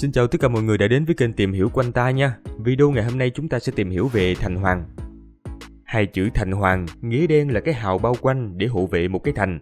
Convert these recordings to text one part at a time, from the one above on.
Xin chào tất cả mọi người đã đến với kênh Tìm Hiểu Của Anh Ta nha. Video ngày hôm nay chúng ta sẽ tìm hiểu về thành hoàng. Hai chữ thành hoàng nghĩa đen là cái hào bao quanh để hộ vệ một cái thành.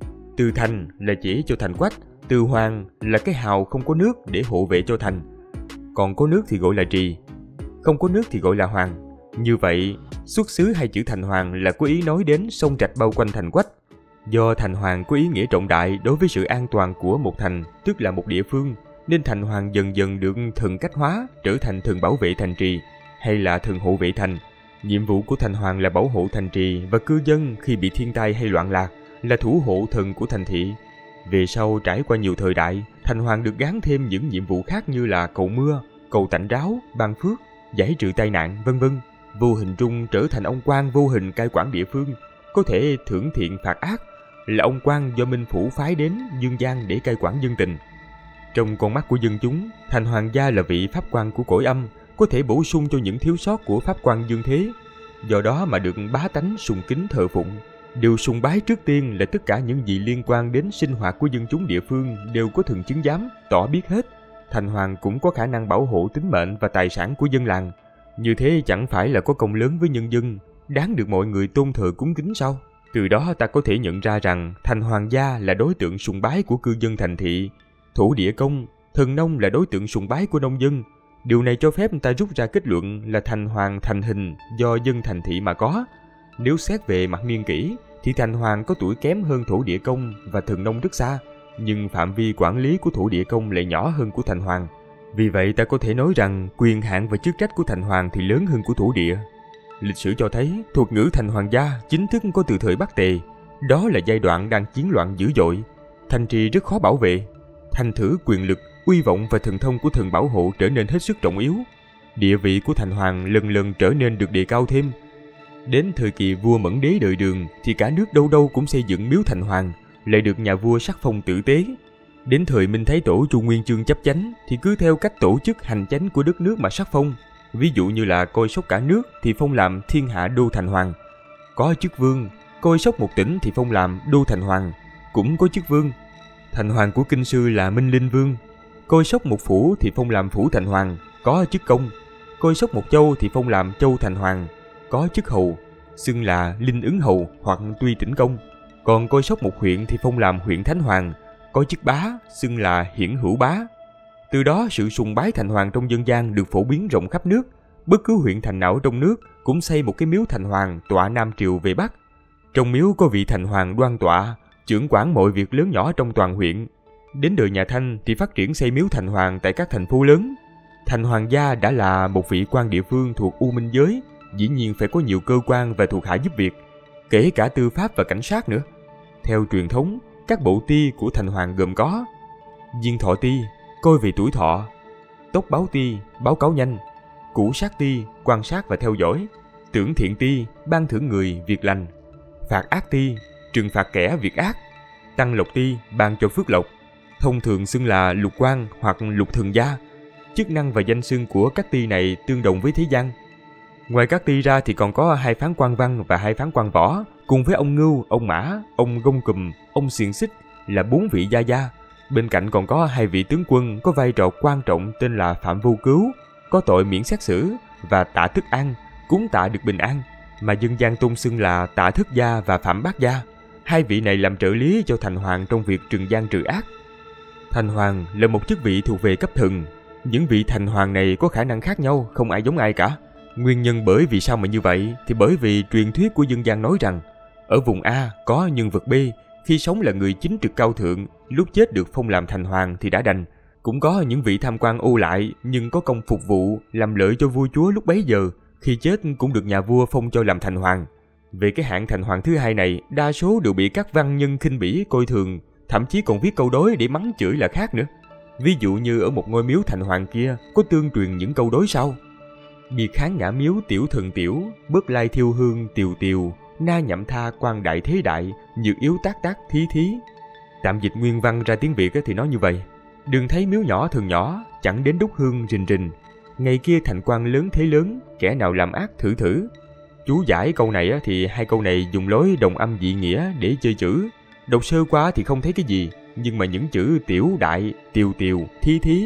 Từ thành là chỉ cho thành quách, từ hoàng là cái hào không có nước để hộ vệ cho thành. Còn có nước thì gọi là trì, không có nước thì gọi là hoàng. Như vậy, xuất xứ hai chữ thành hoàng là có ý nói đến sông rạch bao quanh thành quách. Do thành hoàng có ý nghĩa trọng đại đối với sự an toàn của một thành, tức là một địa phương, nên thành hoàng dần dần được thần cách hóa, trở thành thần bảo vệ thành trì, hay là thần hộ vệ thành. Nhiệm vụ của thành hoàng là bảo hộ thành trì và cư dân khi bị thiên tai hay loạn lạc, là thủ hộ thần của thành thị. Về sau trải qua nhiều thời đại, thành hoàng được gán thêm những nhiệm vụ khác như là cầu mưa, cầu tạnh ráo, ban phước, giải trừ tai nạn, vân vân. Vô hình trung trở thành ông quan vô hình cai quản địa phương, có thể thưởng thiện phạt ác, là ông quan do Minh Phủ phái đến dương gian để cai quản dân tình. Trong con mắt của dân chúng, thành hoàng gia là vị pháp quan của cõi âm, có thể bổ sung cho những thiếu sót của pháp quan dương thế. Do đó mà được bá tánh sùng kính thờ phụng. Điều sùng bái trước tiên là tất cả những gì liên quan đến sinh hoạt của dân chúng địa phương đều có thần chứng giám, tỏ biết hết. Thành hoàng cũng có khả năng bảo hộ tính mệnh và tài sản của dân làng. Như thế chẳng phải là có công lớn với nhân dân, đáng được mọi người tôn thờ cúng kính sao? Từ đó ta có thể nhận ra rằng thành hoàng gia là đối tượng sùng bái của cư dân thành thị. Thổ địa công, thần nông là đối tượng sùng bái của nông dân. Điều này cho phép ta rút ra kết luận là thành hoàng thành hình do dân thành thị mà có. Nếu xét về mặt niên kỷ, thì thành hoàng có tuổi kém hơn thổ địa công và thần nông rất xa, nhưng phạm vi quản lý của thổ địa công lại nhỏ hơn của thành hoàng. Vì vậy ta có thể nói rằng quyền hạn và chức trách của thành hoàng thì lớn hơn của thổ địa. Lịch sử cho thấy thuật ngữ thành hoàng gia chính thức có từ thời Bắc Tề. Đó là giai đoạn đang chiến loạn dữ dội, thành trì rất khó bảo vệ. Thành thử quyền lực, uy vọng và thần thông của thần bảo hộ trở nên hết sức trọng yếu. Địa vị của thành hoàng lần lần trở nên được đề cao thêm. Đến thời kỳ vua Mẫn Đế đời Đường thì cả nước đâu đâu cũng xây dựng miếu thành hoàng, lại được nhà vua sắc phong tử tế. Đến thời Minh Thái Tổ Chu Nguyên Chương chấp chánh thì cứ theo cách tổ chức hành chánh của đất nước mà sắc phong. Ví dụ như là coi sóc cả nước thì phong làm thiên hạ đô thành hoàng. Có chức vương, coi sóc một tỉnh thì phong làm đô thành hoàng, cũng có chức vương. Thành hoàng của Kinh Sư là Minh Linh Vương. Coi sóc một phủ thì phong làm phủ thành hoàng, có chức công. Coi sóc một châu thì phong làm châu thành hoàng, có chức hầu, xưng là Linh Ứng Hầu hoặc Tuy Tỉnh Công. Còn coi sóc một huyện thì phong làm huyện Thánh Hoàng, có chức bá, xưng là Hiển Hữu Bá. Từ đó sự sùng bái thành hoàng trong dân gian được phổ biến rộng khắp nước. Bất cứ huyện thành nào trong nước cũng xây một cái miếu thành hoàng tọa Nam Triều về Bắc. Trong miếu có vị thành hoàng đoan tọa, chưởng quản mọi việc lớn nhỏ trong toàn huyện. Đến đời nhà Thanh thì phát triển xây miếu thành hoàng tại các thành phố lớn. Thành hoàng gia đã là một vị quan địa phương thuộc U Minh giới, dĩ nhiên phải có nhiều cơ quan và thuộc hạ giúp việc, kể cả tư pháp và cảnh sát nữa. Theo truyền thống, các bộ ti của thành hoàng gồm có Diên Thọ ti, coi về tuổi thọ; Tốc Báo ti, báo cáo nhanh; Cũ Sát ti, quan sát và theo dõi; Tưởng Thiện ti, ban thưởng người việc lành; Phạt Ác ti, trừng phạt kẻ việc ác; Tăng Lộc ti, ban cho phước lộc. Thông thường xưng là lục quan hoặc lục thường gia. Chức năng và danh xưng của các ti này tương đồng với thế gian. Ngoài các ti ra thì còn có hai phán quan văn và hai phán quan võ, cùng với ông Ngưu, ông Mã, ông Gông Cùm, ông Xiềng Xích là 4 vị gia gia. Bên cạnh còn có 2 vị tướng quân có vai trò quan trọng tên là Phạm Vô Cứu, có tội miễn xét xử, và Tạ Thức An, cúng tạ được bình an, mà dân gian tôn xưng là Tạ Thức gia và Phạm Bác gia. 2 vị này làm trợ lý cho thành hoàng trong việc trừng gian trừ ác. Thành hoàng là một chức vị thuộc về cấp thần. Những vị thành hoàng này có khả năng khác nhau, không ai giống ai cả. Nguyên nhân bởi vì sao mà như vậy thì bởi vì truyền thuyết của dân gian nói rằng ở vùng A có nhân vật B, khi sống là người chính trực cao thượng, lúc chết được phong làm thành hoàng thì đã đành. Cũng có những vị tham quan ô lại nhưng có công phục vụ, làm lợi cho vua chúa lúc bấy giờ, khi chết cũng được nhà vua phong cho làm thành hoàng. Về cái hạng thành hoàng thứ hai này, đa số đều bị các văn nhân khinh bỉ coi thường, thậm chí còn viết câu đối để mắng chửi là khác nữa. Ví dụ như ở một ngôi miếu thành hoàng kia có tương truyền những câu đối sau: Biệt kháng ngã miếu tiểu thần tiểu, bớt lai thiêu hương tiều tiều, na nhậm tha quan đại thế đại, nhược yếu tác tác thí thí. Tạm dịch nguyên văn ra tiếng Việt thì nói như vậy: Đừng thấy miếu nhỏ thường nhỏ, chẳng đến đốt hương rình rình. Ngày kia thành quan lớn thế lớn, kẻ nào làm ác thử thử. Chú giải câu này thì 2 câu này dùng lối đồng âm dị nghĩa để chơi chữ. Đọc sơ qua thì không thấy cái gì, nhưng mà những chữ tiểu đại, tiều tiều, thí thí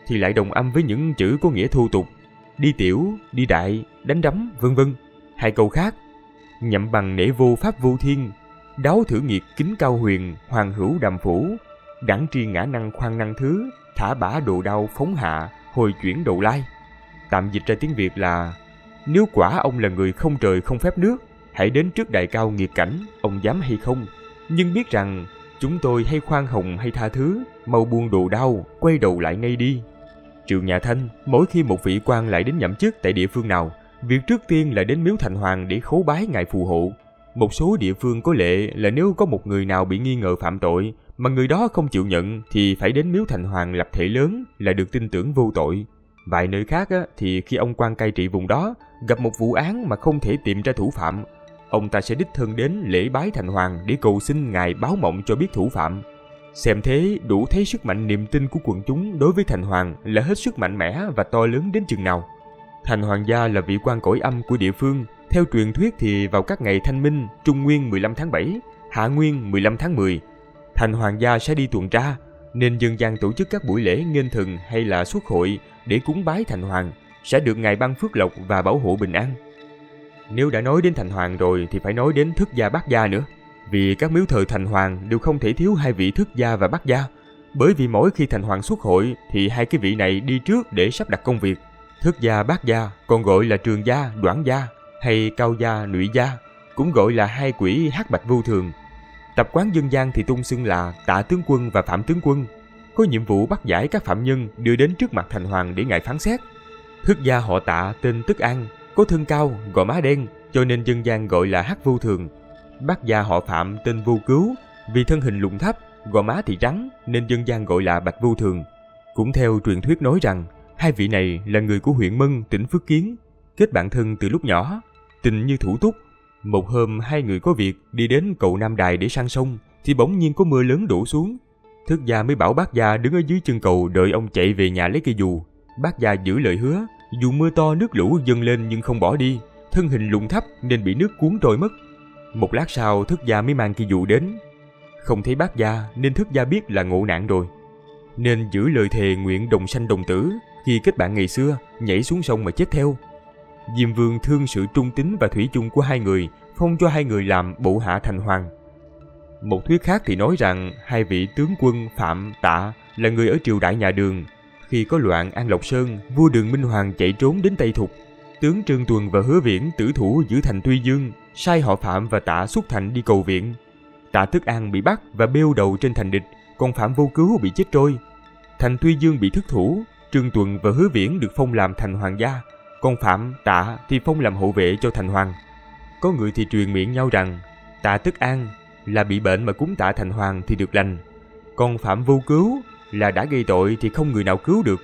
thì lại đồng âm với những chữ có nghĩa thô tục. Đi tiểu, đi đại, đánh đấm, vân vân. Hai câu khác: nhậm bằng nể vô pháp vô thiên, đáo thử nghiệt kính cao huyền, hoàng hữu đàm phủ, đẳng tri ngã năng khoan năng thứ, thả bả đồ đao phóng hạ, hồi chuyển đầu lai. Tạm dịch ra tiếng Việt là: nếu quả ông là người không trời không phép nước, hãy đến trước đại cao nghiệt cảnh, ông dám hay không? Nhưng biết rằng chúng tôi hay khoan hồng hay tha thứ, mau buông đồ đao, quay đầu lại ngay đi. Triệu Nhà Thanh, mỗi khi một vị quan lại đến nhậm chức tại địa phương nào, việc trước tiên là đến miếu thành hoàng để khấu bái ngài phù hộ. Một số địa phương có lệ là nếu có một người nào bị nghi ngờ phạm tội mà người đó không chịu nhận thì phải đến miếu thành hoàng lập thể lớn là được tin tưởng vô tội. Vài nơi khác thì khi ông quan cai trị vùng đó gặp một vụ án mà không thể tìm ra thủ phạm, ông ta sẽ đích thân đến lễ bái thành hoàng để cầu xin ngài báo mộng cho biết thủ phạm. Xem thế đủ thấy sức mạnh niềm tin của quần chúng đối với thành hoàng là hết sức mạnh mẽ và to lớn đến chừng nào. Thành hoàng gia là vị quan cõi âm của địa phương. Theo truyền thuyết thì vào các ngày Thanh Minh, Trung Nguyên 15 tháng 7, Hạ Nguyên 15 tháng 10, thành hoàng gia sẽ đi tuần tra, nên dân gian tổ chức các buổi lễ nghênh thần hay là xuất hội để cúng bái thành hoàng, sẽ được ngài ban phước lộc và bảo hộ bình an. Nếu đã nói đến thành hoàng rồi thì phải nói đến thức gia bát gia nữa. Vì các miếu thờ thành hoàng đều không thể thiếu hai vị thức gia và bát gia. Bởi vì mỗi khi thành hoàng xuất hội thì hai cái vị này đi trước để sắp đặt công việc. Thức gia bát gia còn gọi là trường gia, đoản gia hay cao gia, nụy gia, cũng gọi là hai quỷ hắc bạch vô thường. Tập quán dân gian thì tôn xưng là Tạ tướng quân và Phạm tướng quân, có nhiệm vụ bắt giải các phạm nhân đưa đến trước mặt thành hoàng để ngài phán xét. Thức gia họ Tạ tên Tức An, có thân cao, gò má đen, cho nên dân gian gọi là hắc vô thường. Bát gia họ Phạm tên Vô Cứu, vì thân hình lùn thấp, gò má thì trắng nên dân gian gọi là bạch vô thường. Cũng theo truyền thuyết nói rằng hai vị này là người của huyện Mân, tỉnh Phước Kiến, kết bạn thân từ lúc nhỏ, tình như thủ túc. Một hôm hai người có việc đi đến cầu Nam Đài để sang sông thì bỗng nhiên có mưa lớn đổ xuống. Thức gia mới bảo bát gia đứng ở dưới chân cầu đợi ông chạy về nhà lấy cây dù. Bát gia giữ lời hứa, dù mưa to nước lũ dâng lên nhưng không bỏ đi, thân hình lùn thấp nên bị nước cuốn trôi mất. Một lát sau thức gia mới mang cây dù đến. Không thấy bát gia nên thức gia biết là ngộ nạn rồi, nên giữ lời thề nguyện đồng sanh đồng tử. Khi kết bạn ngày xưa, nhảy xuống sông mà chết theo. Diêm Vương thương sự trung tín và thủy chung của hai người, phong cho hai người làm bộ hạ thành hoàng. Một thuyết khác thì nói rằng hai vị tướng quân Phạm, Tạ là người ở triều đại nhà Đường. Khi có loạn An Lộc Sơn, vua Đường Minh Hoàng chạy trốn đến Tây Thục. Tướng Trương Tuần và Hứa Viễn tử thủ giữ thành Tuy Dương, sai họ Phạm và Tạ xuất thành đi cầu viện. Tạ Tức An bị bắt và bêu đầu trên thành địch, còn Phạm Vô Cứu bị chết trôi. Thành Tuy Dương bị thất thủ, Trương Tuần và Hứa Viễn được phong làm thành hoàng gia, còn Phạm, Tạ thì phong làm hộ vệ cho thành hoàng. Có người thì truyền miệng nhau rằng Tạ Tức An là bị bệnh mà cúng tạ thành hoàng thì được lành, còn Phạm Vô Cứu là đã gây tội thì không người nào cứu được.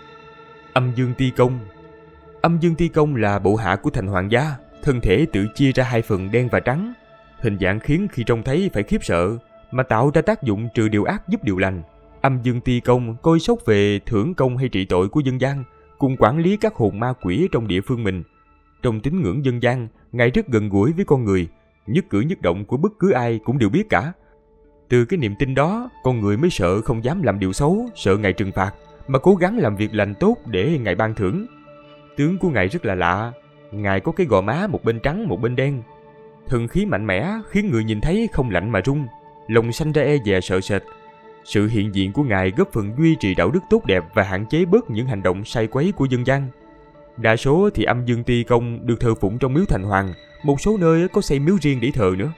Âm Dương Ti Công. Âm Dương Ti Công là bộ hạ của thành hoàng gia, thân thể tự chia ra hai phần đen và trắng, hình dạng khiến khi trông thấy phải khiếp sợ, mà tạo ra tác dụng trừ điều ác giúp điều lành. Âm Dương Ti Công coi sóc về thưởng công hay trị tội của dân gian, cùng quản lý các hồn ma quỷ trong địa phương mình. Trong tín ngưỡng dân gian, ngài rất gần gũi với con người, nhất cử nhất động của bất cứ ai cũng đều biết cả. Từ cái niềm tin đó, con người mới sợ không dám làm điều xấu, sợ ngài trừng phạt, mà cố gắng làm việc lành tốt để ngài ban thưởng. Tướng của ngài rất là lạ, ngài có cái gò má một bên trắng một bên đen. Thần khí mạnh mẽ khiến người nhìn thấy không lạnh mà run, lòng sanh ra e dè sợ sệt. Sự hiện diện của ngài góp phần duy trì đạo đức tốt đẹp và hạn chế bớt những hành động sai quấy của dân gian. Đa số thì Âm Dương Ti Công được thờ phụng trong miếu thành hoàng, một số nơi có xây miếu riêng để thờ nữa.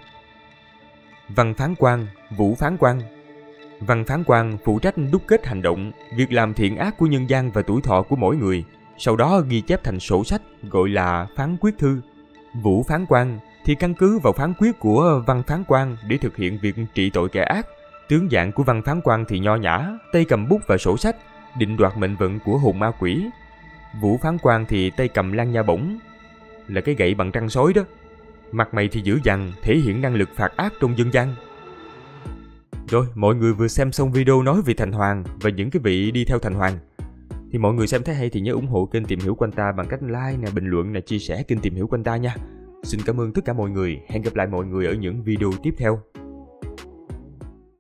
Văn Phán Quan, Vũ Phán Quan. Văn Phán Quan phụ trách đúc kết hành động, việc làm thiện ác của nhân gian và tuổi thọ của mỗi người, sau đó ghi chép thành sổ sách gọi là phán quyết thư. Vũ Phán Quan thì căn cứ vào phán quyết của Văn Phán Quan để thực hiện việc trị tội kẻ ác. Tướng dạng của Văn Phán Quan thì nho nhã, tay cầm bút và sổ sách, định đoạt mệnh vận của hồn ma quỷ. Vũ Phán Quan thì tay cầm lan nha bổng, là cái gậy bằng trăng sói đó. Mặt mày thì dữ dằn, thể hiện năng lực phạt ác trong dân gian. Rồi, mọi người vừa xem xong video nói về thành hoàng và những cái vị đi theo thành hoàng. Thì mọi người xem thấy hay thì nhớ ủng hộ kênh Tìm Hiểu Quanh Ta bằng cách like nè, bình luận nè, chia sẻ kênh Tìm Hiểu Quanh Ta nha. Xin cảm ơn tất cả mọi người, hẹn gặp lại mọi người ở những video tiếp theo.